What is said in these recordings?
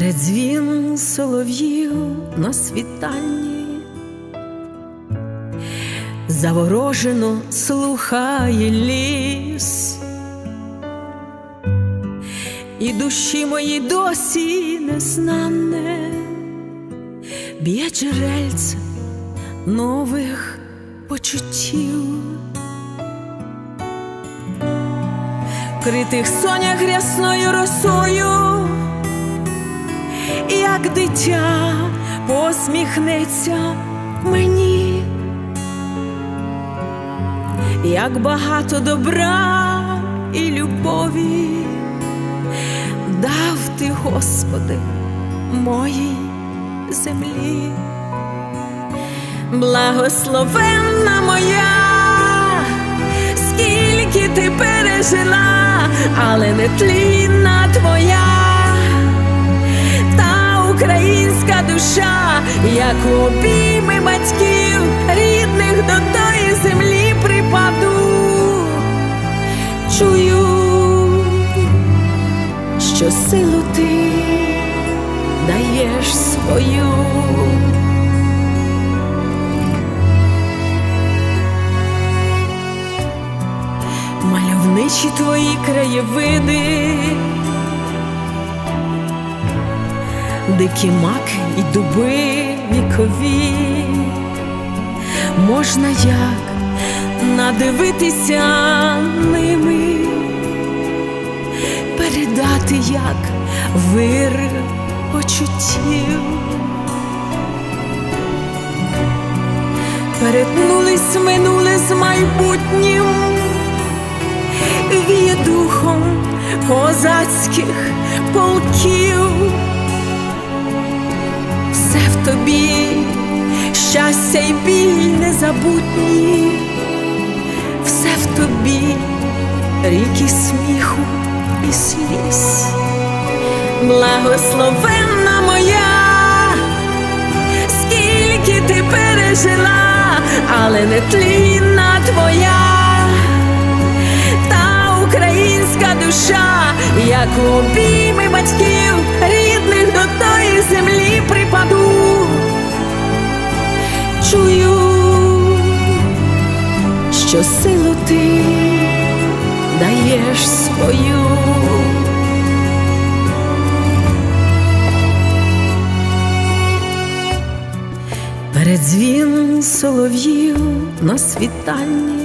Передзвін солов'їв на світанні заворожено слухає ліс, і душі моїй досі незнане б'є джерельце нових почуттів. Критих сонях рясною росою, як дитя посміхнеться мені, як багато добра і любові дав ти, Господи, моїй землі. Благословенна моя, скільки ти пережила, але нетлінна твоя та українська душа, як у обійми батьків рідних до тої землі припаду. Чую, що силу ти даєш свою. Мальовничі твої краєвиди, дикі маки і дуби вікові, можна як надивитися ними, передати як вир почуттів. Перетнулись минуле з майбутнім, віє духом козацьких полків. Все в тобі, щастя й біль незабутні, все в тобі, ріки сміху і сліз. Благословенна моя, скільки ти пережила, але нетлінна твоя та українська душа, як у обійми батьків рідних до тої землі припаду. Чую, що силу ти даєш свою. Передзвін солов'їв на світанні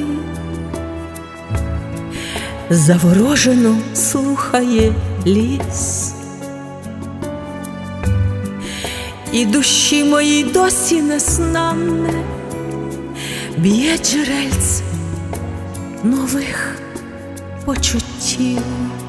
заворожено слухає ліс, і душі моїй досі незнане б'є джерельце нових почуттів.